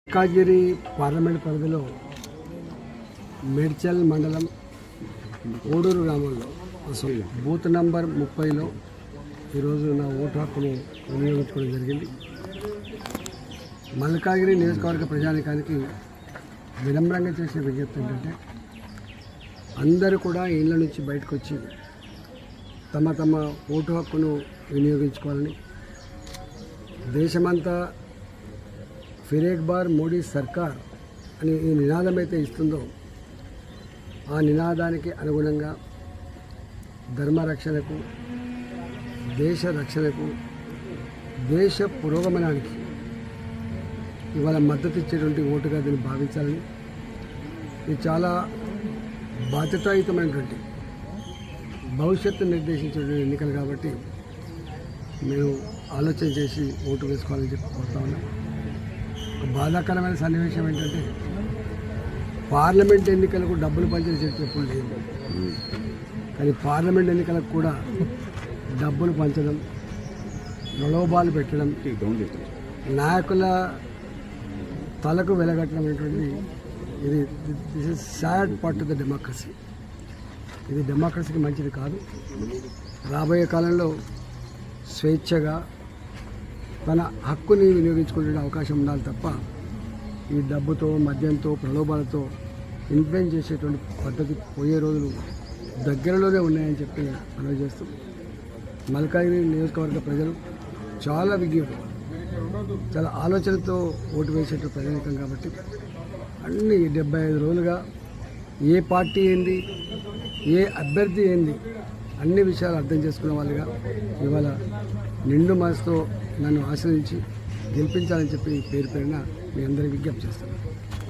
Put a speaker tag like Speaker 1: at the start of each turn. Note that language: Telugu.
Speaker 1: మల్కాజ్గిరి పార్లమెంట్ పరిధిలో మేడ్చల్ మండలం ఓడూరు గ్రామంలో అసలు బూత్ నంబర్ 30లో ఈరోజు నా ఓటు హక్కును వినియోగించుకోవడం జరిగింది. మల్కాజ్గిరి నియోజకవర్గ ప్రజానికానికి వినమ్రంగా చేసే విజ్ఞప్తి ఏంటంటే అందరూ కూడా ఇళ్ళ నుంచి బయటకు వచ్చి తమ తమ ఓటు హక్కును వినియోగించుకోవాలని, దేశమంతా ఫిర్ ఏక్ బార్ మోడీ సర్కార్ అని ఈ నినాదం అయితే ఇస్తుందో ఆ నినాదానికి అనుగుణంగా ధర్మ రక్షణకు, దేశ రక్షణకు, దేశ పురోగమనానికి ఇవాళ మద్దతు ఇచ్చేటువంటి ఓటుగా దీన్ని భావించాలని, ఇది చాలా బాధ్యతాయుతమైనటువంటి భవిష్యత్తు నిర్దేశించేటువంటి ఎన్నికలు కాబట్టి మేము ఆలోచన చేసి ఓటు వేసుకోవాలని చెప్పి కోరుతా ఉన్నాం. ఒక బాధాకరమైన సన్నివేశం ఏంటంటే పార్లమెంట్ ఎన్నికలకు డబ్బులు పంచిన చరిత్ర ఎప్పుడు లేదు, కానీ పార్లమెంట్ ఎన్నికలకు కూడా డబ్బులు పంచడం, ప్రలోభాలు పెట్టడం, నాయకుల తలకు వెలగట్టడం అనేటువంటి ఇది this is sad part of the democracy. ఇది డెమోక్రసీకి మంచిది కాదు. రాబోయే కాలంలో స్వేచ్ఛగా తన హక్కుని వినియోగించుకునే అవకాశం ఉండాలి తప్ప ఈ డబ్బుతో, మద్యంతో, ప్రలోభాలతో ఇన్ఫ్లుయెన్స్ చేసేటువంటి పద్ధతి పోయే రోజులు దగ్గరలోనే ఉన్నాయని చెప్పి మనవి చేస్తూ, మల్కాజ్గిరి నియోజకవర్గ ప్రజలు చాలా విజ్ఞులు, చాలా ఆలోచనతో ఓటు వేసేటువంటి ప్రజానికం కాబట్టి అన్ని 75 రోజులుగా ఏ పార్టీ ఏంది, ఏ అభ్యర్థి ఏంది అన్ని విషయాలు అర్థం చేసుకునే వాళ్ళుగా ఇవాళ నిండు మనసుతో నన్ను ఆశ్రయించి గెలిపించాలని చెప్పి పేరు పేరున మీ అందరికీ విజ్ఞప్తి చేస్తాను.